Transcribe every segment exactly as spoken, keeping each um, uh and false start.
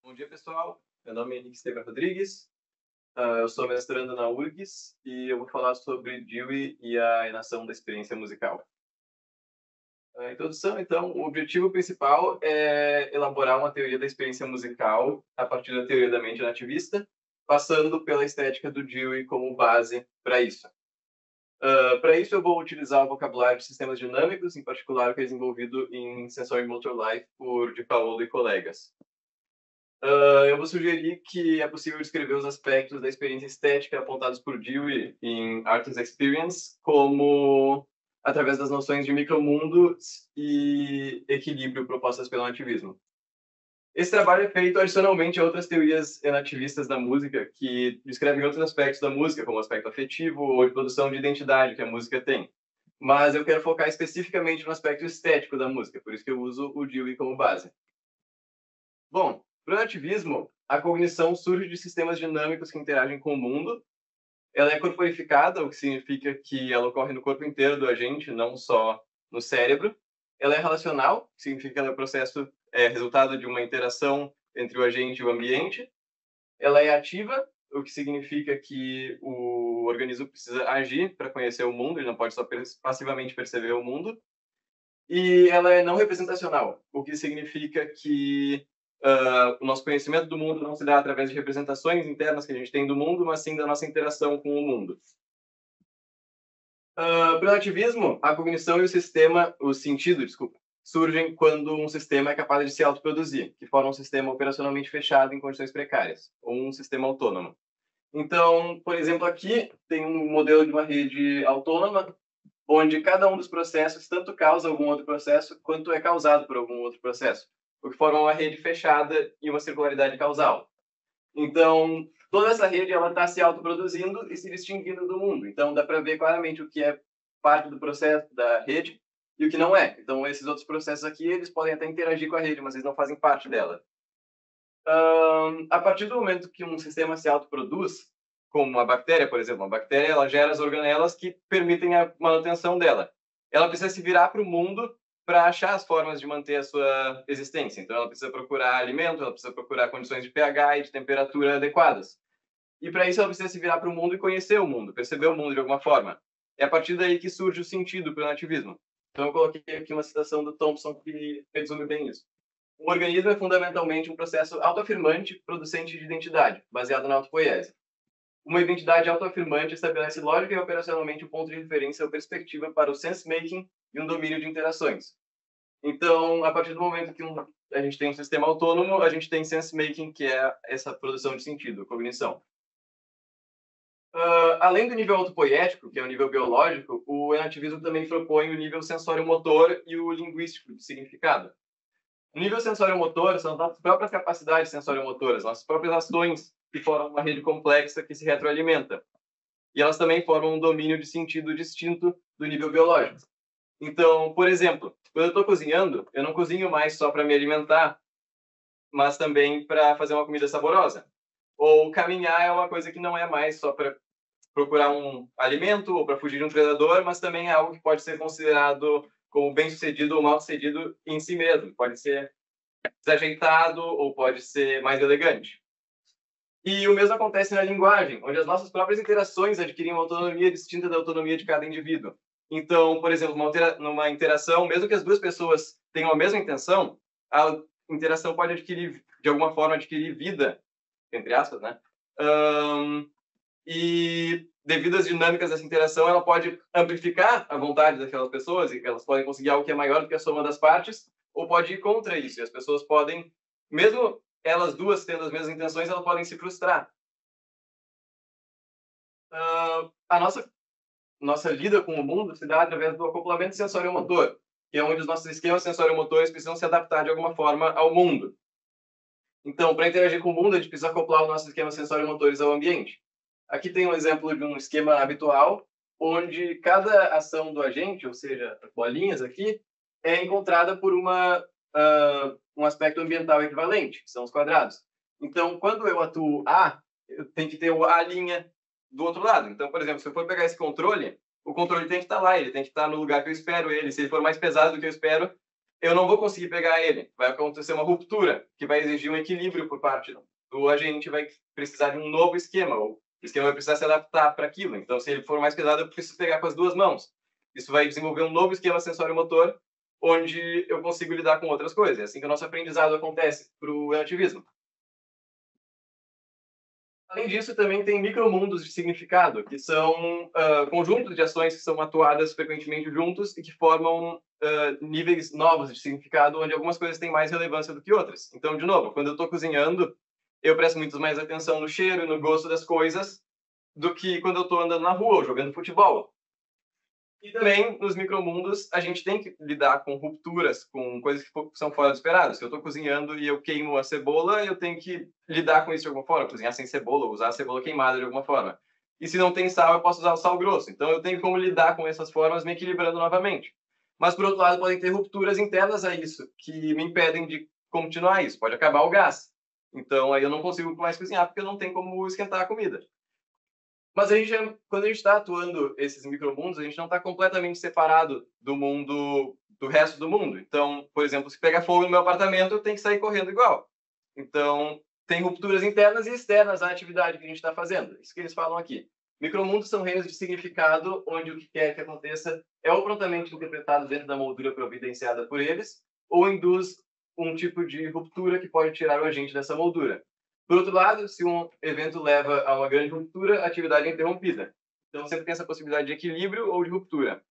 Bom dia, pessoal. Meu nome é Henrique Esteban Rodrigues. Ah, eu sou mestrando na U R G S e eu vou falar sobre Dewey e a enação da experiência musical. A introdução, então, o objetivo principal é elaborar uma teoria da experiência musical a partir da teoria da mente nativista, passando pela estética do Dewey como base para isso. Uh, para isso, eu vou utilizar o vocabulário de sistemas dinâmicos, em particular o que é desenvolvido em Sensory Motor Life por Di Paolo e colegas. Uh, eu vou sugerir que é possível descrever os aspectos da experiência estética apontados por Dewey em Artist Experience como através das noções de micromundo e equilíbrio propostas pelo nativismo. Esse trabalho é feito adicionalmente a outras teorias nativistas da música que descrevem outros aspectos da música, como o aspecto afetivo ou de produção de identidade que a música tem. Mas eu quero focar especificamente no aspecto estético da música, por isso que eu uso o Dewey como base. Bom, para o nativismo, a cognição surge de sistemas dinâmicos que interagem com o mundo. Ela é corporificada, o que significa que ela ocorre no corpo inteiro do agente, não só no cérebro. Ela é relacional, que significa que ela é um processo, é resultado de uma interação entre o agente e o ambiente. Ela é ativa, o que significa que o organismo precisa agir para conhecer o mundo, ele não pode só passivamente perceber o mundo. E ela é não representacional, o que significa que Uh, o nosso conhecimento do mundo não se dá através de representações internas que a gente tem do mundo, mas sim da nossa interação com o mundo. Uh, para o nativismo, a cognição e o sistema, o sentido, desculpa, surgem quando um sistema é capaz de se autoproduzir, que forma um sistema operacionalmente fechado em condições precárias, ou um sistema autônomo. Então, por exemplo, aqui tem um modelo de uma rede autônoma, onde cada um dos processos tanto causa algum outro processo, quanto é causado por algum outro processo, o que forma uma rede fechada e uma circularidade causal. Então, toda essa rede ela está se autoproduzindo e se distinguindo do mundo. Então, dá para ver claramente o que é parte do processo da rede e o que não é. Então, esses outros processos aqui, eles podem até interagir com a rede, mas eles não fazem parte dela. Um, a partir do momento que um sistema se autoproduz, como uma bactéria, por exemplo, uma bactéria ela gera as organelas que permitem a manutenção dela. Ela precisa se virar para o mundo para achar as formas de manter a sua existência. Então, ela precisa procurar alimento, ela precisa procurar condições de pH e de temperatura adequadas. E, para isso, ela precisa se virar para o mundo e conhecer o mundo, perceber o mundo de alguma forma. É a partir daí que surge o sentido para o nativismo. Então, eu coloquei aqui uma citação do Thompson que resume bem isso. O organismo é fundamentalmente um processo autoafirmante, producente de identidade, baseado na autopoiese. Uma identidade autoafirmante estabelece lógica e operacionalmente um ponto de referência ou perspectiva para o sense-making e um domínio de interações. Então, a partir do momento que um, a gente tem um sistema autônomo, a gente tem sense-making, que é essa produção de sentido, cognição. Uh, além do nível autopoético, que é o nível biológico, o enativismo também propõe o nível sensório-motor e o linguístico de significado. O nível sensório-motor são as nossas próprias capacidades sensório-motoras, nossas próprias ações que formam uma rede complexa que se retroalimenta. E elas também formam um domínio de sentido distinto do nível biológico. Então, por exemplo, quando eu estou cozinhando, eu não cozinho mais só para me alimentar, mas também para fazer uma comida saborosa. Ou caminhar é uma coisa que não é mais só para procurar um alimento ou para fugir de um predador, mas também é algo que pode ser considerado como bem-sucedido ou mal-sucedido em si mesmo. Pode ser desajeitado ou pode ser mais elegante. E o mesmo acontece na linguagem, onde as nossas próprias interações adquirem uma autonomia distinta da autonomia de cada indivíduo. Então, por exemplo, uma numa interação, mesmo que as duas pessoas tenham a mesma intenção, a interação pode adquirir, de alguma forma, adquirir vida, entre aspas, né? Um, e devido às dinâmicas dessa interação, ela pode amplificar a vontade daquelas pessoas e elas podem conseguir algo que é maior do que a soma das partes, ou pode ir contra isso. E as pessoas podem, mesmo elas duas tendo as mesmas intenções, elas podem se frustrar. Uh, a nossa, nossa lida com o mundo se dá através do acoplamento sensório-motor, que é onde os nossos esquemas sensório-motores precisam se adaptar de alguma forma ao mundo. Então, para interagir com o mundo, a gente precisa acoplar os nossos esquemas sensório-motores ao ambiente. Aqui tem um exemplo de um esquema habitual, onde cada ação do agente, ou seja, as bolinhas aqui, é encontrada por uma, uh, um aspecto ambiental equivalente, que são os quadrados. Então, quando eu atuo A, eu tenho que ter o A' do outro lado. Então, por exemplo, se eu for pegar esse controle, o controle tem que estar lá, ele tem que estar no lugar que eu espero ele. Se ele for mais pesado do que eu espero, eu não vou conseguir pegar ele. Vai acontecer uma ruptura, que vai exigir um equilíbrio por parte do agente, vai precisar de um novo esquema, ou o esquema vai precisar se adaptar para aquilo. Então, se ele for mais pesado, eu preciso pegar com as duas mãos. Isso vai desenvolver um novo esquema sensório-motor, onde eu consigo lidar com outras coisas. É assim que o nosso aprendizado acontece para o enativismo. Além disso, também tem micromundos de significado, que são uh, conjuntos de ações que são atuadas frequentemente juntos e que formam uh, níveis novos de significado, onde algumas coisas têm mais relevância do que outras. Então, de novo, quando eu estou cozinhando, eu presto muito mais atenção no cheiro e no gosto das coisas do que quando eu estou andando na rua ou jogando futebol. E também, nos micromundos, a gente tem que lidar com rupturas, com coisas que são fora do esperado. Se eu estou cozinhando e eu queimo a cebola, eu tenho que lidar com isso de alguma forma, cozinhar sem cebola, usar a cebola queimada de alguma forma. E se não tem sal, eu posso usar o sal grosso. Então, eu tenho como lidar com essas formas, me equilibrando novamente. Mas, por outro lado, podem ter rupturas internas a isso, que me impedem de continuar isso. Pode acabar o gás. Então, aí eu não consigo mais cozinhar, porque eu não tenho como esquentar a comida. Mas a gente, quando a gente está atuando esses micromundos, a gente não está completamente separado do mundo, do resto do mundo. Então, por exemplo, se pegar fogo no meu apartamento, eu tenho que sair correndo igual. Então, tem rupturas internas e externas à atividade que a gente está fazendo. Isso que eles falam aqui. Micromundos são reinos de significado, onde o que quer que aconteça é ou prontamente interpretado dentro da moldura providenciada por eles, ou induz um tipo de ruptura que pode tirar o agente dessa moldura. Por outro lado, se um evento leva a uma grande ruptura, a atividade é interrompida. Então, sempre tem essa possibilidade de equilíbrio ou de ruptura.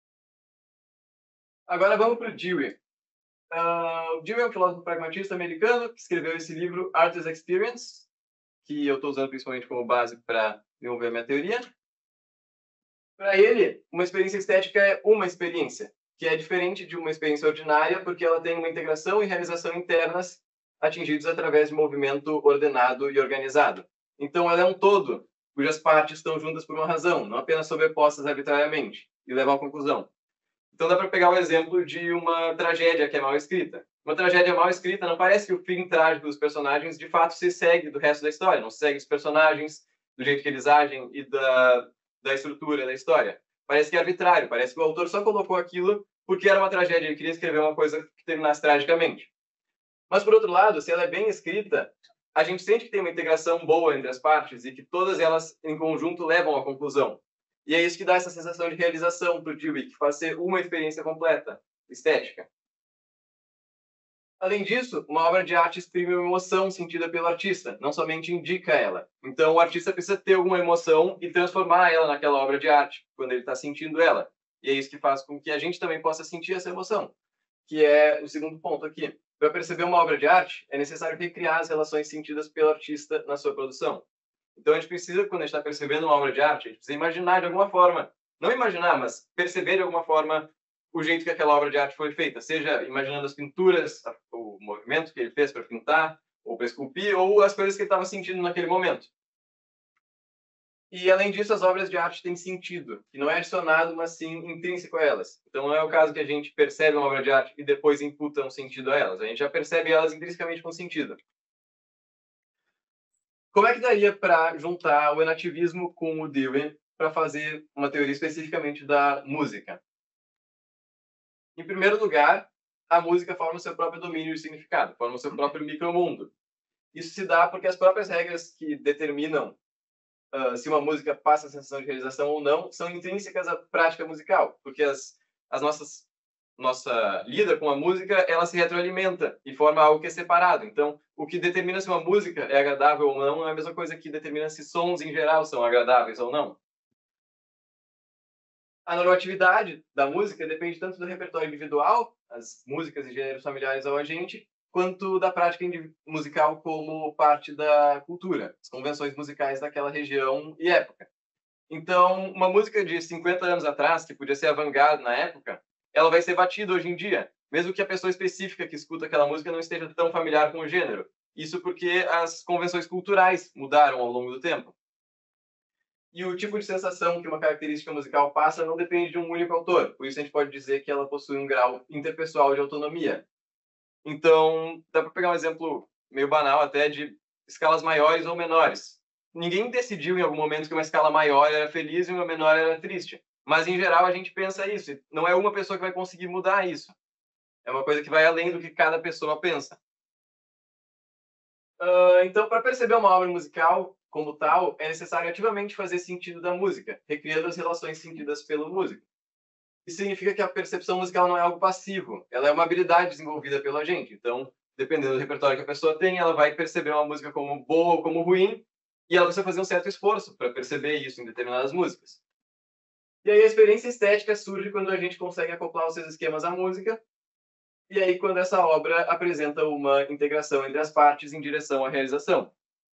Agora vamos para o Dewey. Uh, o Dewey é um filósofo pragmatista americano que escreveu esse livro, Art as Experience, que eu estou usando principalmente como base para desenvolver a minha teoria. Para ele, uma experiência estética é uma experiência, que é diferente de uma experiência ordinária, porque ela tem uma integração e realização internas atingidos através de movimento ordenado e organizado. Então, ela é um todo, cujas partes estão juntas por uma razão, não apenas sobrepostas arbitrariamente, e levam à conclusão. Então, dá para pegar o exemplo de uma tragédia que é mal escrita. Uma tragédia mal escrita, não parece que o fim trágico dos personagens, de fato, se segue do resto da história, não se segue os personagens, do jeito que eles agem e da, da estrutura da história. Parece que é arbitrário, parece que o autor só colocou aquilo porque era uma tragédia, ele queria escrever uma coisa que terminasse tragicamente. Mas, por outro lado, se ela é bem escrita, a gente sente que tem uma integração boa entre as partes e que todas elas, em conjunto, levam à conclusão. E é isso que dá essa sensação de realização para o Dewey, que faz ser uma experiência completa, estética. Além disso, uma obra de arte exprime uma emoção sentida pelo artista, não somente indica ela. Então, o artista precisa ter alguma emoção e transformar ela naquela obra de arte, quando ele está sentindo ela. E é isso que faz com que a gente também possa sentir essa emoção, que é o segundo ponto aqui. Para perceber uma obra de arte, é necessário recriar as relações sentidas pelo artista na sua produção. Então, a gente precisa, quando a gente está percebendo uma obra de arte, a gente precisa imaginar de alguma forma, não imaginar, mas perceber de alguma forma o jeito que aquela obra de arte foi feita, seja imaginando as pinturas, o movimento que ele fez para pintar, ou para esculpir, ou as coisas que ele estava sentindo naquele momento. E, além disso, as obras de arte têm sentido, que não é adicionado, mas sim intrínseco a elas. Então, não é o caso que a gente percebe uma obra de arte e depois imputa um sentido a elas. A gente já percebe elas intrinsecamente com sentido. Como é que daria para juntar o enativismo com o Dewey para fazer uma teoria especificamente da música? Em primeiro lugar, a música forma o seu próprio domínio de significado, forma o seu próprio micromundo. Isso se dá porque as próprias regras que determinam Uh, se uma música passa a sensação de realização ou não, são intrínsecas à prática musical, porque as, as nossas nossa lida com a música, ela se retroalimenta e forma algo que é separado. Então, o que determina se uma música é agradável ou não é a mesma coisa que determina se sons em geral são agradáveis ou não. A normatividade da música depende tanto do repertório individual, as músicas e gêneros familiares ao agente, quanto da prática musical como parte da cultura, as convenções musicais daquela região e época. Então, uma música de cinquenta anos atrás, que podia ser avant-garde na época, ela vai ser batida hoje em dia, mesmo que a pessoa específica que escuta aquela música não esteja tão familiar com o gênero. Isso porque as convenções culturais mudaram ao longo do tempo. E o tipo de sensação que uma característica musical passa não depende de um único autor, por isso a gente pode dizer que ela possui um grau interpessoal de autonomia. Então, dá para pegar um exemplo meio banal até de escalas maiores ou menores. Ninguém decidiu em algum momento que uma escala maior era feliz e uma menor era triste. Mas, em geral, a gente pensa isso. Não é uma pessoa que vai conseguir mudar isso. É uma coisa que vai além do que cada pessoa pensa. Uh, então, para perceber uma obra musical como tal, é necessário ativamente fazer sentido da música, recriando as relações sentidas pelo músico. Isso significa que a percepção musical não é algo passivo, ela é uma habilidade desenvolvida pela gente. Então, dependendo do repertório que a pessoa tem, ela vai perceber uma música como boa ou como ruim, e ela precisa fazer um certo esforço para perceber isso em determinadas músicas. E aí a experiência estética surge quando a gente consegue acoplar os seus esquemas à música, e aí quando essa obra apresenta uma integração entre as partes em direção à realização.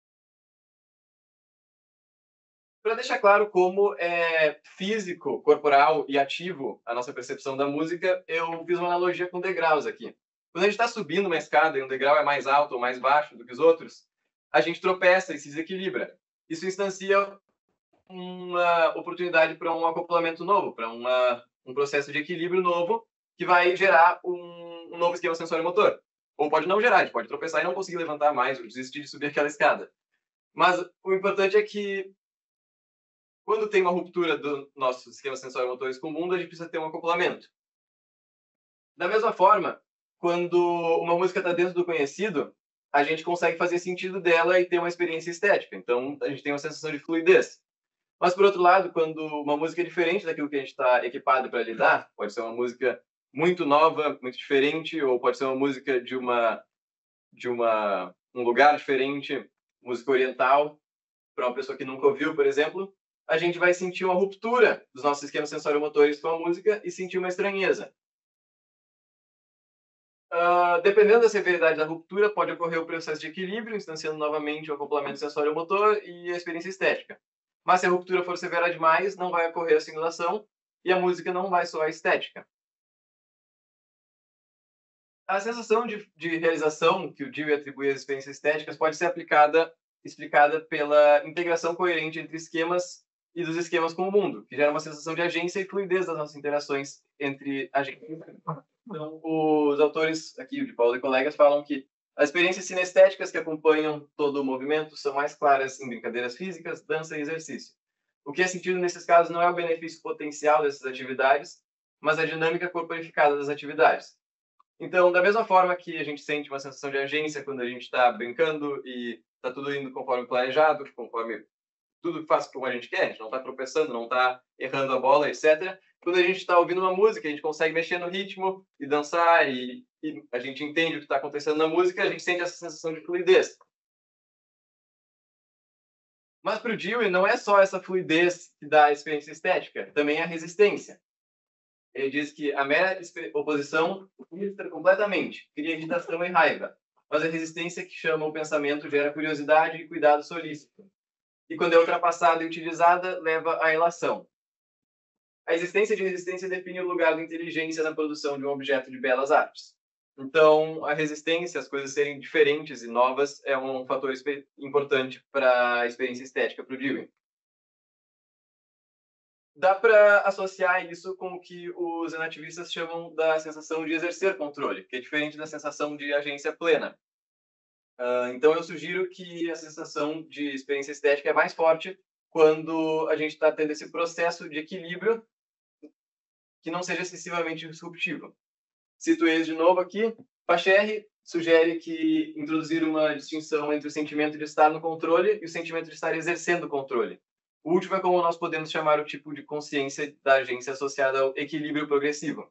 Para deixar claro como é físico, corporal e ativo a nossa percepção da música, eu fiz uma analogia com degraus aqui. Quando a gente está subindo uma escada e um degrau é mais alto ou mais baixo do que os outros, a gente tropeça e se desequilibra. Isso instancia uma oportunidade para um acoplamento novo, para um processo de equilíbrio novo que vai gerar um, um novo esquema sensório-motor. Ou pode não gerar, a gente pode tropeçar e não conseguir levantar mais ou desistir de subir aquela escada. Mas o importante é que quando tem uma ruptura do nosso esquema sensório-motores com o mundo, a gente precisa ter um acoplamento. Da mesma forma, quando uma música está dentro do conhecido, a gente consegue fazer sentido dela e ter uma experiência estética. Então, a gente tem uma sensação de fluidez. Mas, por outro lado, quando uma música é diferente daquilo que a gente está equipado para lidar, pode ser uma música muito nova, muito diferente, ou pode ser uma música de uma de uma um lugar diferente, música oriental, para uma pessoa que nunca ouviu, por exemplo, a gente vai sentir uma ruptura dos nossos esquemas sensório-motores com a música e sentir uma estranheza. Uh, dependendo da severidade da ruptura, pode ocorrer o processo de equilíbrio, instanciando novamente o acoplamento sensório-motor e a experiência estética. Mas se a ruptura for severa demais, não vai ocorrer a simulação e a música não vai soar estética. A sensação de, de realização que o Dewey atribui às experiências estéticas pode ser aplicada, explicada pela integração coerente entre esquemas e dos esquemas com o mundo, que gera uma sensação de agência e fluidez das nossas interações entre a gente. Então, os autores aqui, de Paulo e colegas, falam que as experiências cinestéticas que acompanham todo o movimento são mais claras em brincadeiras físicas, dança e exercício. O que é sentido nesses casos não é o benefício potencial dessas atividades, mas a dinâmica corporificada das atividades. Então, da mesma forma que a gente sente uma sensação de agência quando a gente está brincando e está tudo indo conforme planejado, conforme tudo faz como a gente quer, a gente não está tropeçando, não está errando a bola, etcétera. Quando a gente está ouvindo uma música, a gente consegue mexer no ritmo e dançar, e, e a gente entende o que está acontecendo na música, a gente sente essa sensação de fluidez. Mas para o Dewey não é só essa fluidez que dá a experiência estética, também é a resistência. Ele diz que a mera oposição frustra completamente, cria agitação e raiva, mas a resistência que chama o pensamento gera curiosidade e cuidado solícito. E quando é ultrapassada e utilizada, leva à ilação. A existência de resistência define o lugar da inteligência na produção de um objeto de belas artes. Então, a resistência, as coisas serem diferentes e novas, é um fator importante para a experiência estética para o Dewey. Dá para associar isso com o que os enativistas chamam da sensação de exercer controle, que é diferente da sensação de agência plena. Uh, então, eu sugiro que a sensação de experiência estética é mais forte quando a gente está tendo esse processo de equilíbrio que não seja excessivamente disruptivo. Cito eles de novo aqui. Pacherre sugere que introduzir uma distinção entre o sentimento de estar no controle e o sentimento de estar exercendo o controle. O último é como nós podemos chamar o tipo de consciência da agência associada ao equilíbrio progressivo.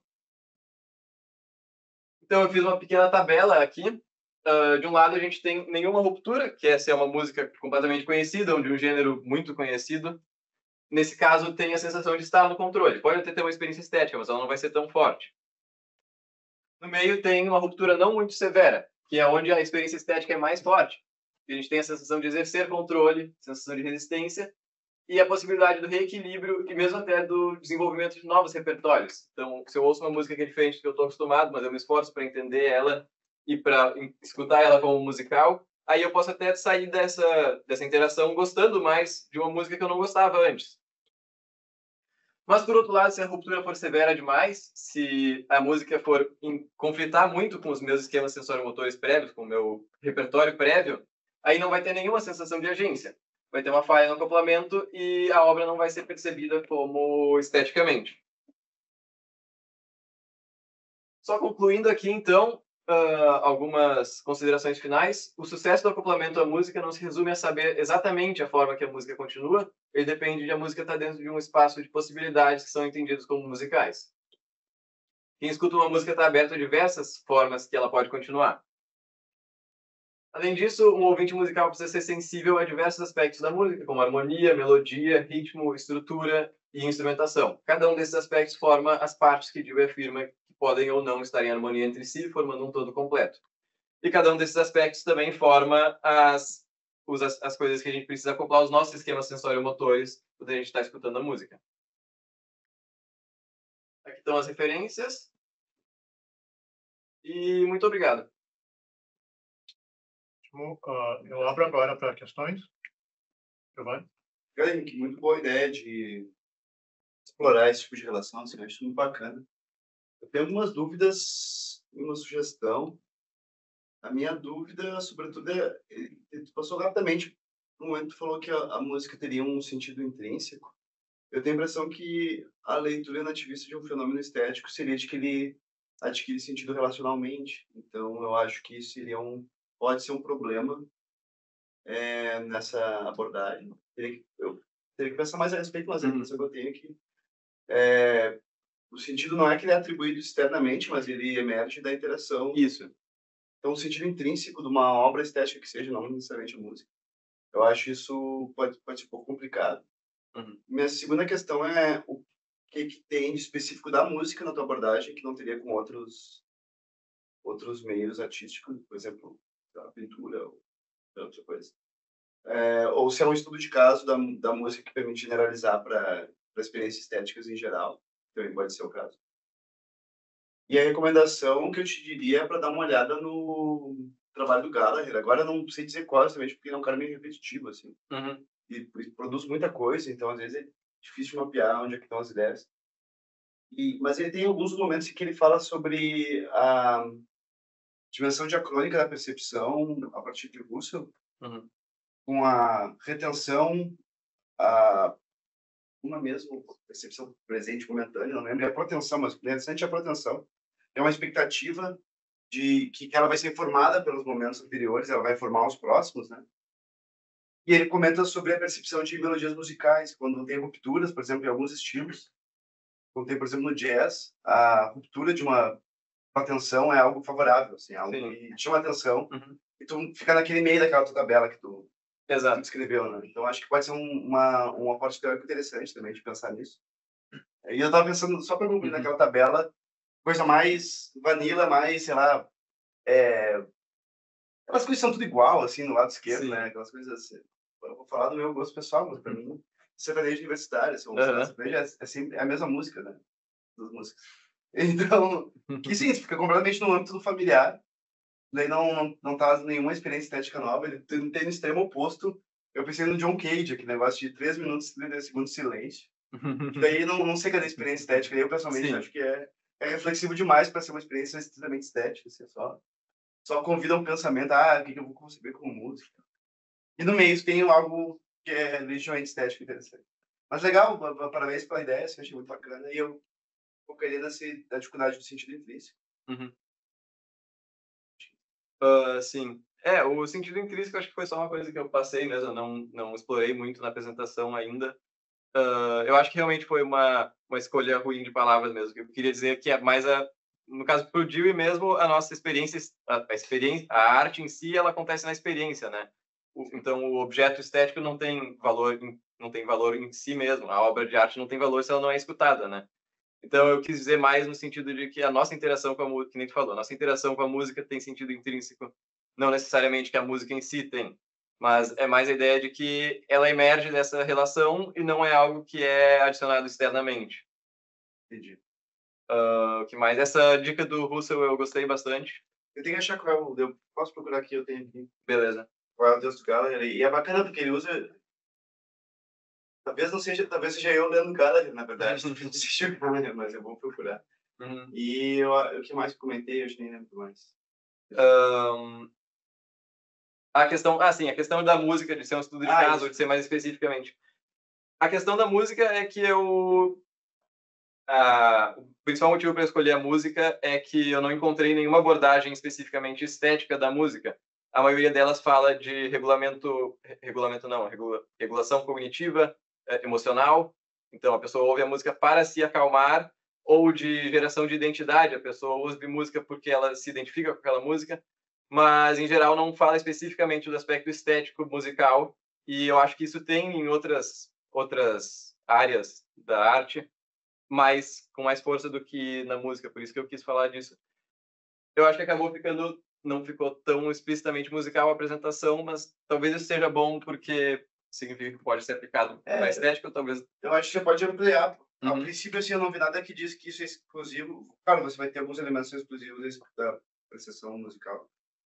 Então, eu fiz uma pequena tabela aqui. Uh, de um lado, a gente tem Nenhuma Ruptura, que essa é uma música completamente conhecida, ou de um gênero muito conhecido. Nesse caso, tem a sensação de estar no controle. Pode até ter uma experiência estética, mas ela não vai ser tão forte. No meio, tem uma ruptura não muito severa, que é onde a experiência estética é mais forte. A gente tem a sensação de exercer controle, sensação de resistência, e a possibilidade do reequilíbrio e mesmo até do desenvolvimento de novos repertórios. Então, se eu ouço uma música que é diferente do que eu estou acostumado, mas eu me esforço para entender ela e para escutar ela como musical, aí eu posso até sair dessa, dessa interação gostando mais de uma música que eu não gostava antes. Mas, por outro lado, se a ruptura for severa demais, se a música for em, conflitar muito com os meus esquemas sensório-motores prévios, com o meu repertório prévio, aí não vai ter nenhuma sensação de agência. Vai ter uma falha no acoplamento e a obra não vai ser percebida como esteticamente. Só concluindo aqui, então, uh, algumas considerações finais. O sucesso do acoplamento à música não se resume a saber exatamente a forma que a música continua, ele depende de a música estar dentro de um espaço de possibilidades que são entendidos como musicais. Quem escuta uma música está aberto a diversas formas que ela pode continuar. Além disso, um ouvinte musical precisa ser sensível a diversos aspectos da música, como harmonia, melodia, ritmo, estrutura e instrumentação. Cada um desses aspectos forma as partes que Dewey afirma que podem ou não estar em harmonia entre si, formando um todo completo. E cada um desses aspectos também forma as, as, as coisas que a gente precisa acoplar aos nossos esquemas sensório-motores quando a gente está escutando a música. Aqui estão as referências. E muito obrigado. Uh, eu abro agora para questões. Giovanni? Cara, Henrique, muito boa ideia de explorar esse tipo de relação, assim, eu acho muito bacana. Eu tenho algumas dúvidas e uma sugestão. A minha dúvida, sobretudo, é... Tu passou rapidamente no momento que tu falou que a, a música teria um sentido intrínseco. Eu tenho a impressão que a leitura nativista de um fenômeno estético seria de que ele adquire sentido relacionalmente. Então, eu acho que isso seria um, pode ser um problema é, nessa abordagem. Teria que, eu teria que pensar mais a respeito, mas a impressão que eu tenho é que é, o sentido não é que ele é atribuído externamente, mas ele emerge da interação. Isso. Então, o sentido intrínseco de uma obra estética que seja, não necessariamente a música. Eu acho isso pode, pode ser um pouco complicado. Uhum. Minha segunda questão é o que, que tem de específico da música na tua abordagem que não teria com outros outros meios artísticos, por exemplo, a pintura ou outra coisa. É, ou se é um estudo de caso da, da música que permite generalizar para experiências estéticas em geral, também pode ser o caso. E a recomendação que eu te diria é para dar uma olhada no trabalho do Gallagher. Agora eu não sei dizer qual, exatamente, porque ele é um cara meio repetitivo, assim. Uhum. E, e produz muita coisa, então às vezes é difícil de mapear onde é que estão as ideias. E, mas ele tem alguns momentos em que ele fala sobre a dimensão diacrônica da percepção a partir de Russell, Uhum. com a retenção, a uma mesma percepção presente momentânea, não lembro, é a proteção, mas interessante é a proteção. É uma expectativa de que ela vai ser formada pelos momentos anteriores, ela vai formar os próximos, né? E ele comenta sobre a percepção de melodias musicais, quando tem rupturas, por exemplo, em alguns estilos. Quando tem, por exemplo, no jazz, a ruptura de uma atenção é algo favorável, assim, algo Sim. que chama atenção. Uhum. E tu fica naquele meio daquela tua tabela que tu, Exato. tu descreveu, né? Então, acho que pode ser um, uma, um aporte teórico interessante também de pensar nisso. E eu estava pensando, só para concluir Uhum. naquela tabela, coisa mais vanilla, mais, sei lá, é... aquelas coisas são tudo igual, assim, no lado esquerdo, Sim. né? Aquelas coisas assim. Eu vou falar do meu gosto pessoal, mas para mim, sertanejo universitário, assim, Uhum. sertanejo é, é sempre é a mesma música, né? Das músicas. Então, que sim, fica completamente no âmbito do familiar, daí não, não, não traz nenhuma experiência estética nova, ele tem, tem no extremo oposto. Eu pensei no John Cage, aquele negócio de três minutos e trinta segundos de silêncio. Que daí não, não sei cadê a experiência estética. Eu, pessoalmente, Sim. acho que é, é reflexivo demais para ser uma experiência estritamente estética. Assim, só, só convida um pensamento, ah, o que, que eu vou conceber como música. E no meio tem algo que é legitimamente estético interessante. Mas legal, parabéns pela ideia, assim, achei muito bacana. E eu focaria nessa da dificuldade do sentido intrínseco. Uhum. Uh, sim. É, o sentido intrínseco acho que foi só uma coisa que eu passei mesmo, eu não, não explorei muito na apresentação ainda. Uh, eu acho que realmente foi uma, uma escolha ruim de palavras mesmo. Eu queria dizer que é mais a, no caso pro Dewey mesmo, a nossa experiência, a, a experiência, a arte em si, ela acontece na experiência, né? O, então o objeto estético não tem valor, não tem valor em si mesmo. A obra de arte não tem valor se ela não é escutada, né? Então eu quis dizer mais no sentido de que a nossa interação com a música, que nem tu falou, a nossa interação com a música tem sentido intrínseco, não necessariamente que a música em si tem, mas é mais a ideia de que ela emerge dessa relação e não é algo que é adicionado externamente. Entendi. Uh, o que mais? Essa dica do Russell eu gostei bastante. Eu tenho que achar qual é o... Eu posso procurar aqui, eu tenho aqui. Beleza. Qual é o texto do Gallagher. E é bacana porque ele usa... Talvez não seja... Talvez seja eu lendo Gallagher, na verdade. Talvez seja o Gallagher, mas eu vou procurar. Uhum. E eu, o que mais comentei, eu acho que nem lembro mais. Um, a questão... Ah, sim, a questão da música, de ser um estudo de ah, caso, isso. de ser mais especificamente. A questão da música é que eu... a, o principal motivo para escolher a música é que eu não encontrei nenhuma abordagem especificamente estética da música. A maioria delas fala de regulamento, regulamento não, regula, regulação cognitiva, é, emocional. Então, a pessoa ouve a música para se acalmar, ou de geração de identidade. A pessoa ouve música porque ela se identifica com aquela música, mas, em geral, não fala especificamente do aspecto estético musical. E eu acho que isso tem em outras, outras áreas da arte, mais com mais força do que na música, por isso que eu quis falar disso. Eu acho que acabou ficando, não ficou tão explicitamente musical a apresentação, mas talvez isso seja bom porque significa que pode ser aplicado É, na estética, ou talvez... Eu acho que você pode ampliar. Ao Uhum. princípio, assim, eu não vi nada que diz que isso é exclusivo. Claro, você vai ter alguns elementos exclusivos da apreciação musical,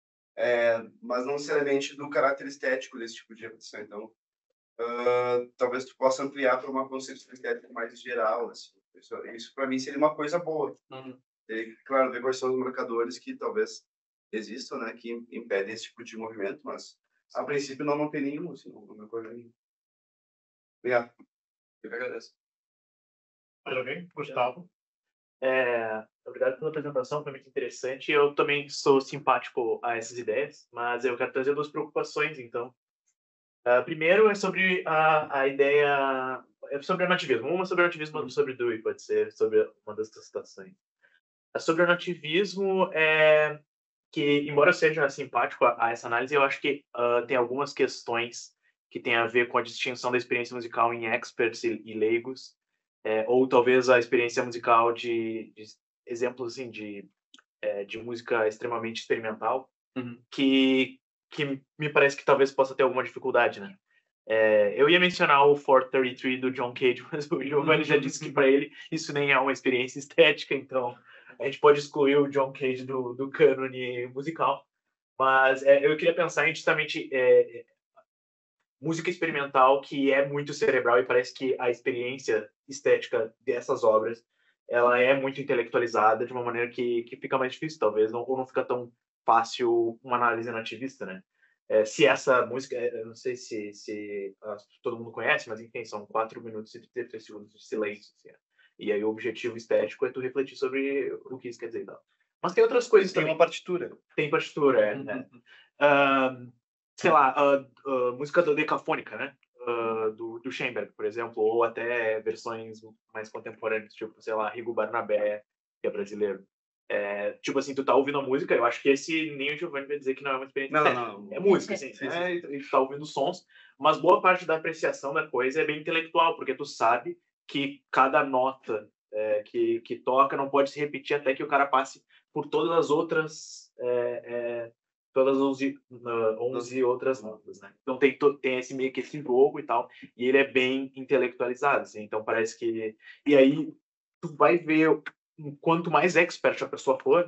é, mas não necessariamente do caráter estético desse tipo de apreciação. Então, uh, talvez tu possa ampliar para uma concepção estética mais geral. Assim. Isso, isso para mim, seria uma coisa boa. Uhum. E, claro, ver quais são os marcadores que talvez existam, né, que impedem esse tipo de movimento, mas, a princípio, não, não tem nenhum, assim, não, não me ocorre nenhum. Obrigado. Eu que agradeço. Mais alguém? Gustavo? É, obrigado pela apresentação, foi muito interessante. Eu também sou simpático a essas ideias, mas eu quero trazer duas preocupações, então. Uh, primeiro é sobre a, a ideia... É sobre o nativismo. Uma sobre o nativismo, outra sobre Dewey, pode ser, sobre uma das citações. A sobre o nativismo é que, embora eu seja simpático a, a essa análise, eu acho que uh, tem algumas questões que têm a ver com a distinção da experiência musical em experts e, e leigos, é, ou talvez a experiência musical de, de exemplos assim, de, é, de música extremamente experimental, Uhum. que, que me parece que talvez possa ter alguma dificuldade, né? É, eu ia mencionar o quatrocentos e trinta e três do John Cage, mas o Giovanni já disse que para ele isso nem é uma experiência estética, então a gente pode excluir o John Cage do, do cânone musical. Mas é, eu queria pensar em justamente é, música experimental que é muito cerebral e parece que a experiência estética dessas obras ela é muito intelectualizada de uma maneira que, que fica mais difícil, talvez, não, ou não fica tão fácil uma análise nativista, né? É, se essa música, eu não sei se, se uh, todo mundo conhece, mas enfim, são quatro minutos e trinta e três segundos de silêncio. Assim, e aí o objetivo estético é tu refletir sobre o que isso quer dizer e tal. Mas tem outras coisas Tem também. uma partitura. Tem partitura, é. Uhum. é. Uh, sei lá, uh, uh, música do decafônica, né? Uh, do, do Schoenberg, por exemplo, ou até versões mais contemporâneas, tipo, sei lá, Rigo Barnabé, que é brasileiro. É, tipo assim, tu tá ouvindo a música, eu acho que esse nem o Giovanni vai dizer que não é uma experiência Não, estética. não, não. É música, assim, Sim, né? sim. E tu tá ouvindo sons, mas boa parte da apreciação da coisa é bem intelectual, porque tu sabe que cada nota é, que, que toca não pode se repetir até que o cara passe por todas as outras é, é, todas as onze, uh, onze outras notas, né? Então tem, tem esse meio que esse jogo e tal, e ele é bem intelectualizado, assim, então parece que... E aí tu vai ver, quanto mais expert a pessoa for,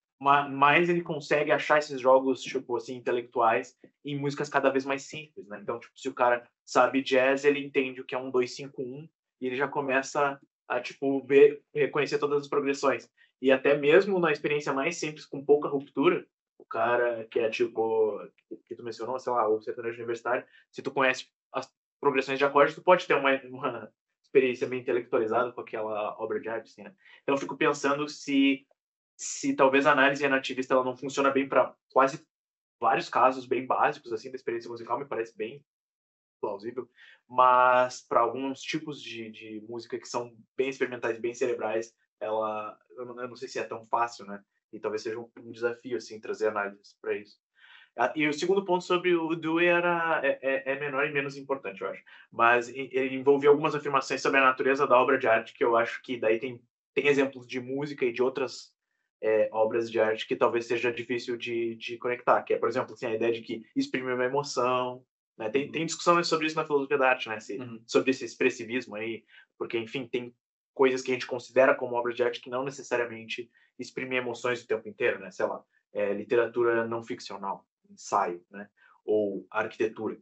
mais ele consegue achar esses jogos, tipo assim, intelectuais em músicas cada vez mais simples, né? Então, tipo, se o cara sabe jazz, ele entende o que é um dois cinco um e ele já começa a, tipo, ver, reconhecer todas as progressões. E até mesmo na experiência mais simples, com pouca ruptura, o cara que é, tipo, que tu mencionou, sei lá, o sertanejo universitário, se tu conhece as progressões de acordes, tu pode ter uma, uma experiência bem intelectualizada com aquela obra de arte, assim, né? Então, eu fico pensando se se talvez a análise nativista ela não funciona bem para quase vários casos bem básicos assim da experiência musical, me parece bem plausível, mas para alguns tipos de, de música que são bem experimentais, bem cerebrais, ela eu não, eu não sei se é tão fácil, né? E talvez seja um, um desafio assim trazer análises para isso. Ah, e o segundo ponto sobre o Dewey era é, é, é menor e menos importante, eu acho, mas ele envolvia algumas afirmações sobre a natureza da obra de arte que eu acho que daí tem tem exemplos de música e de outras é, obras de arte que talvez seja difícil de, de conectar, que é, por exemplo, assim, a ideia de que exprime uma emoção, né? Tem, tem discussões sobre isso na filosofia da arte, né? Se, Uhum. sobre esse expressivismo aí, porque, enfim, tem coisas que a gente considera como obras de arte que não necessariamente exprimem emoções o tempo inteiro, né? Sei lá, é, literatura não ficcional, ensaio, né? Ou arquitetura.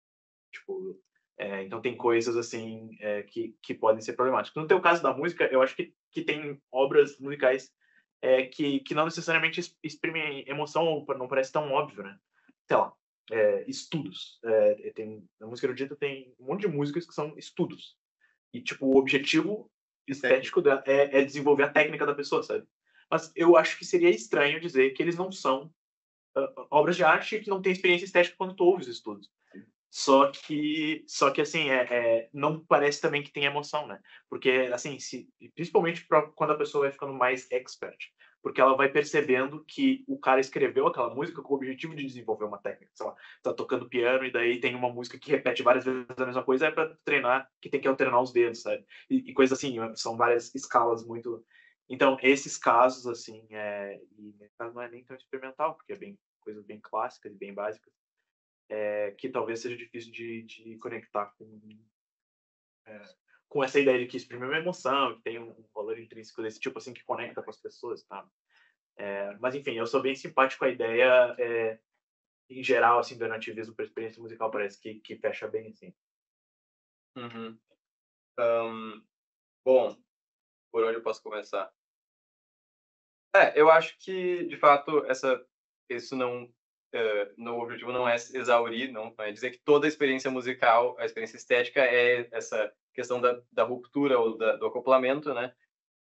Tipo, é, então tem coisas assim é, que, que podem ser problemáticas. No teu caso da música, eu acho que, que tem obras musicais é, que, que não necessariamente exprimem emoção, ou não parece tão óbvio, né? Sei lá, é, estudos. É, tem, na música erudita tem um monte de músicas que são estudos. E, tipo, o objetivo estético dela, é, é desenvolver a técnica da pessoa, sabe? Mas eu acho que seria estranho dizer que eles não são uh, obras de arte e que não tem experiência estética quando tu ouve os estudos. Só que, só que assim, é, é, não parece também que tem emoção, né? Porque, assim, se, principalmente pra, quando a pessoa vai ficando mais expert, porque ela vai percebendo que o cara escreveu aquela música com o objetivo de desenvolver uma técnica. Sei lá, tá tocando piano e daí tem uma música que repete várias vezes a mesma coisa, é pra treinar, que tem que alternar os dedos, sabe? E, e coisas assim, são várias escalas muito... Então, esses casos, assim, é, e nesse caso não é nem tão experimental, porque é bem coisas bem clássicas e bem básicas, é, que talvez seja difícil de, de conectar com, é, com essa ideia de que exprime uma emoção, que tem um, um valor intrínseco desse tipo, assim, que conecta com as pessoas, tá? É, mas, enfim, eu sou bem simpático com a ideia, é, em geral, assim, do nativismo para experiência musical, parece que, que fecha bem, assim. Uhum. Um, bom, por onde eu posso começar? É, eu acho que, de fato, essa, isso não, uh, no objetivo não é exaurir, não é dizer que toda a experiência musical, a experiência estética é essa questão da, da ruptura ou da, do acoplamento, né?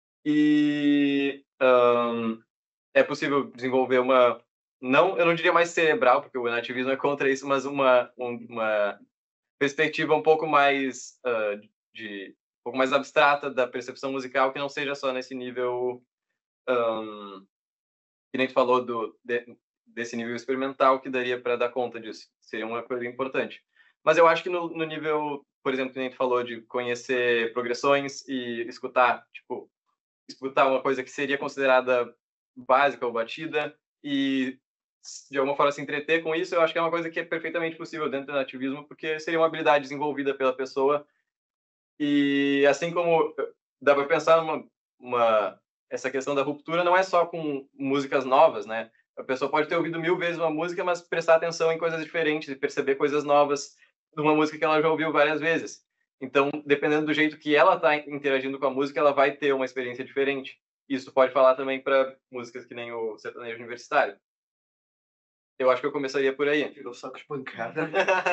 E um, é possível desenvolver uma, não, eu não diria mais cerebral, porque o nativismo é contra isso, mas uma, um, uma perspectiva um pouco mais uh, de um pouco mais abstrata da percepção musical, que não seja só nesse nível um, que nem tu falou do, de, desse nível experimental, que daria para dar conta disso. Seria uma coisa importante. Mas eu acho que no, no nível, por exemplo, que nem tu falou, de conhecer progressões e escutar, tipo, escutar uma coisa que seria considerada básica ou batida e, de alguma forma, se entreter com isso, eu acho que é uma coisa que é perfeitamente possível dentro do nativismo, porque seria uma habilidade desenvolvida pela pessoa. E assim como dá para pensar numa uma essa questão da ruptura não é só com músicas novas, né? A pessoa pode ter ouvido mil vezes uma música, mas prestar atenção em coisas diferentes e perceber coisas novas de uma música que ela já ouviu várias vezes. Então, dependendo do jeito que ela está interagindo com a música, ela vai ter uma experiência diferente. Isso pode falar também para músicas que nem o sertanejo universitário. Eu acho que eu começaria por aí. Tirou saco de pancada.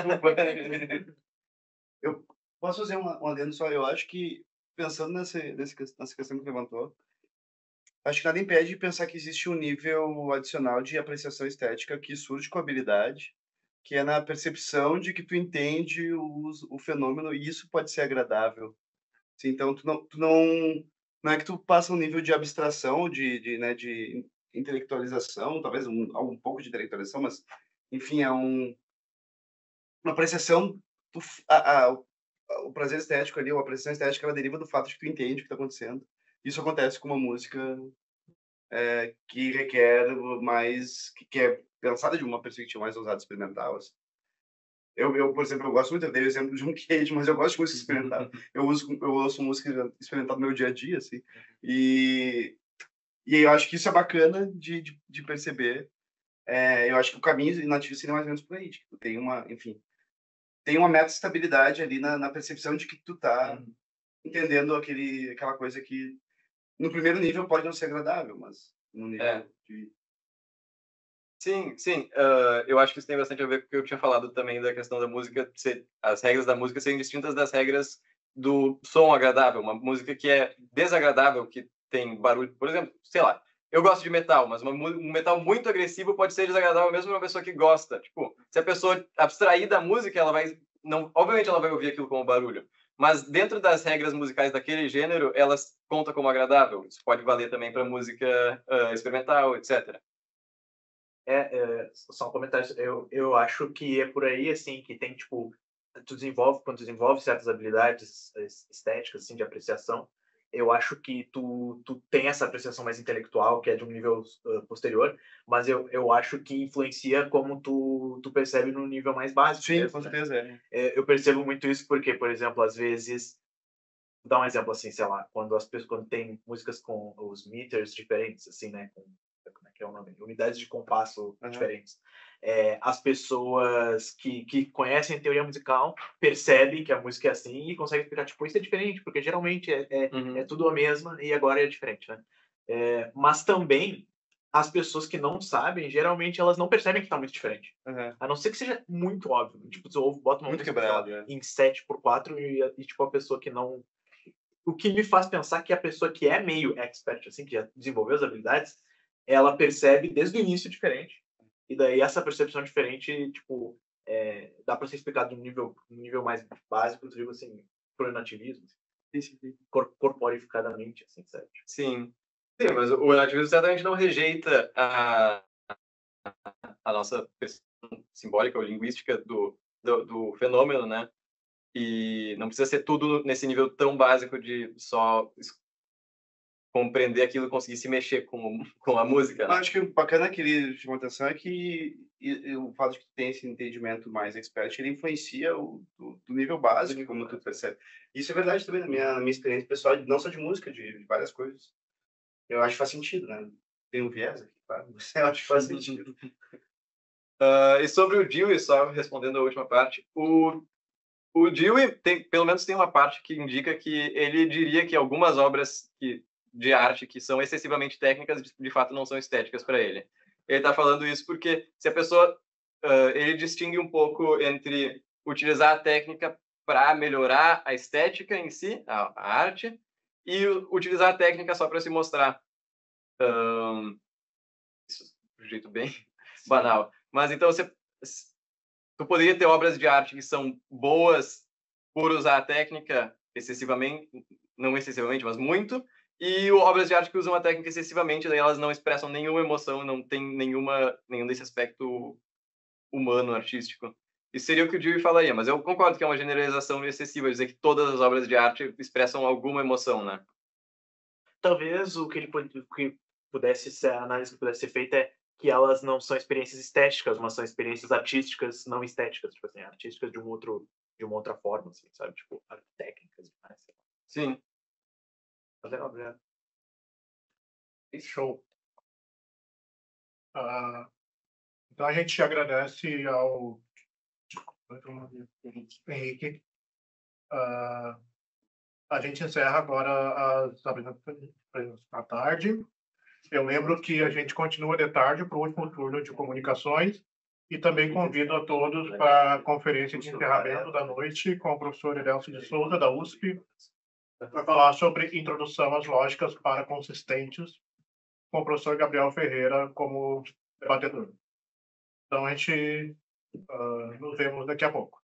Eu posso fazer uma, um adendo só? Eu acho que, pensando nessa, nessa questão que levantou, acho que nada impede de pensar que existe um nível adicional de apreciação estética que surge com a habilidade, que é na percepção de que tu entende o, o fenômeno e isso pode ser agradável. Sim, então, tu não, tu não, não é que tu passa um nível de abstração, de, de, né, de intelectualização, talvez um, um pouco de intelectualização, mas, enfim, é um, uma apreciação, do, a, a, o prazer estético ali, a apreciação estética, ela deriva do fato de que tu entende o que está acontecendo. Isso acontece com uma música é, que requer mais, que, que é pensada de uma perspectiva mais ousada, experimental, assim. Eu, eu, por exemplo, eu gosto muito, eu dei o exemplo de um Cage, mas eu gosto de música experimental. Eu, uso, eu ouço música experimental no meu dia a dia, assim. E, e eu acho que isso é bacana de, de, de perceber. É, eu acho que o caminho nativo seria mais ou menos por aí. Tipo, tem uma, enfim, tem uma meta-estabilidade ali na, na percepção de que tu tá entendendo aquele, aquela coisa que no primeiro nível pode não ser agradável, mas no nível É. de... Sim, sim. Uh, eu acho que isso tem bastante a ver com o que eu tinha falado também da questão da música, ser, as regras da música serem distintas das regras do som agradável. Uma música que é desagradável, que tem barulho, por exemplo, sei lá, eu gosto de metal, mas uma, um metal muito agressivo pode ser desagradável mesmo para uma pessoa que gosta. Tipo, se a pessoa abstrair da música, ela vai, não, obviamente ela vai ouvir aquilo como barulho, mas dentro das regras musicais daquele gênero, elas contam como agradável. Isso pode valer também para música uh, experimental, etcétera. É, é, só um comentário, eu, eu acho que é por aí, assim, que tem, tipo, tu desenvolve, quando tu desenvolve certas habilidades estéticas, assim, de apreciação, eu acho que tu, tu tem essa apreciação mais intelectual, que é de um nível uh, posterior, mas eu, eu acho que influencia como tu, tu percebe no nível mais básico. Sim, mesmo, com né? certeza, é. É, eu percebo muito isso porque, por exemplo, às vezes, vou dar um exemplo assim, sei lá, quando as pessoas, quando tem músicas com os meters diferentes, assim, né, com, como é que é o nome? Unidades de compasso Uhum. diferentes. É, as pessoas que, que conhecem a teoria musical percebem que a música é assim e conseguem explicar, tipo, isso é diferente, porque geralmente é, é, Uhum. é tudo a mesma e agora é diferente, né? É, mas também, as pessoas que não sabem, geralmente elas não percebem que tá muito diferente. Uhum. A não ser que seja muito óbvio. Tipo, você ouve, bota uma Muito música, quebrado, sei lá, é. em sete por quatro e, e, tipo, a pessoa que não o que me faz pensar que a pessoa que é meio expert, assim, que já desenvolveu as habilidades, ela percebe desde o início diferente. E daí essa percepção diferente, tipo, é, dá para ser explicado num nível, num nível mais básico, eu digo assim, pro nativismo, assim, cor, corporificadamente, assim, certo? Sim. Sim, mas o nativismo certamente não rejeita a, a nossa percepção simbólica ou linguística do, do, do fenômeno, né? E não precisa ser tudo nesse nível tão básico de só compreender aquilo e conseguir se mexer com, com a música, né? Acho que o bacana que ele chamou atenção é que e, e o fato de que tu tem esse entendimento mais expert, ele influencia o do, do nível básico, como tu percebe. Isso é verdade também na minha, na minha experiência pessoal, não só de música, de, de várias coisas. Eu acho que faz sentido, né? Tem um viés aqui, claro, mas eu acho que faz sentido. Uh, e sobre o Dewey, só respondendo a última parte, o, o Dewey, tem, pelo menos tem uma parte que indica que ele diria que algumas obras que, de arte que são excessivamente técnicas, de, de fato não são estéticas para ele. Ele está falando isso porque se a pessoa... Uh, ele distingue um pouco entre utilizar a técnica para melhorar a estética em si, a, a arte, e utilizar a técnica só para se mostrar. Um, isso de um jeito bem banal. Mas então você, tu poderia ter obras de arte que são boas por usar a técnica excessivamente, não excessivamente, mas muito, e obras de arte que usam a técnica excessivamente, daí elas não expressam nenhuma emoção, não tem nenhuma, nenhum desse aspecto humano, artístico. Isso seria o que o Dewey falaria, mas eu concordo que é uma generalização excessiva dizer que todas as obras de arte expressam alguma emoção, né? Talvez o que ele o que pudesse ser, a análise que pudesse ser feita é que elas não são experiências estéticas, mas são experiências artísticas não estéticas, tipo assim, artísticas de um outro, de uma outra forma, assim, sabe? Tipo, técnicas demais. Sim. Mas é obrigado. Show. Ah, então a gente agradece ao Henrique. Ah, a gente encerra agora as apresentações à tarde. Eu lembro que a gente continua de tarde para o último turno de comunicações e também convido a todos para a conferência de encerramento da noite com o professor Edelcio de Souza, da U S P, para falar sobre introdução às lógicas para consistentes, com o professor Gabriel Ferreira como debatedor. Então, a gente uh, nos vemos daqui a pouco.